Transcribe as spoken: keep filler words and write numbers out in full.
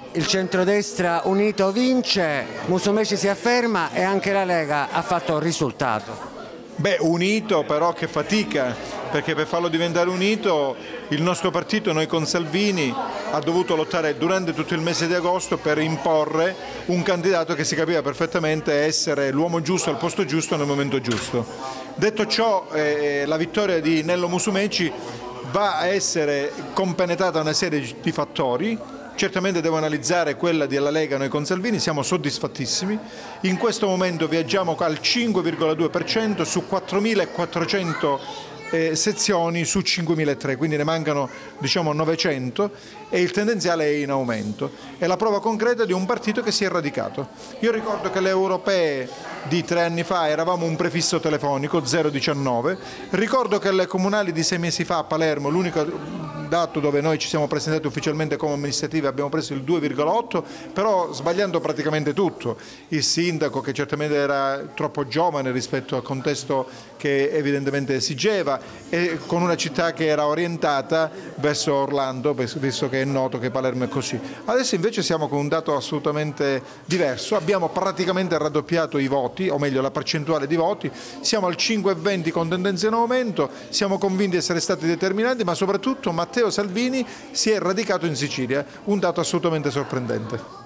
il centrodestra unito vince, Musumeci si afferma e anche la Lega ha fatto risultato. Beh, unito però che fatica, perché per farlo diventare unito il nostro partito, noi con Salvini, ha dovuto lottare durante tutto il mese di agosto per imporre un candidato che si capiva perfettamente essere l'uomo giusto al posto giusto nel momento giusto. Detto ciò, eh, la vittoria di Nello Musumeci va a essere compenetrata da una serie di fattori. Certamente devo analizzare quella della Lega, noi con Salvini siamo soddisfattissimi, in questo momento viaggiamo al cinque virgola due per cento su quattromilaquattrocento eh, sezioni su cinquemilatrecento, quindi ne mancano diciamo novecento e il tendenziale è in aumento. È la prova concreta di un partito che si è radicato. Io ricordo che le europee di tre anni fa eravamo un prefisso telefonico, zero virgola diciannove, ricordo che alle comunali di sei mesi fa a Palermo, l'unico dato dove noi ci siamo presentati ufficialmente come amministrativi, abbiamo preso il due virgola otto, però sbagliando praticamente tutto. Il sindaco, che certamente era troppo giovane rispetto al contesto che evidentemente esigeva, e con una città che era orientata verso Orlando, visto che è noto che Palermo è così. Adesso invece siamo con un dato assolutamente diverso, abbiamo praticamente raddoppiato i voti, o meglio la percentuale di voti, siamo al cinque virgola venti con tendenza in aumento, siamo convinti di essere stati determinanti, ma soprattutto Matteo Salvini si è radicato in Sicilia, un dato assolutamente sorprendente.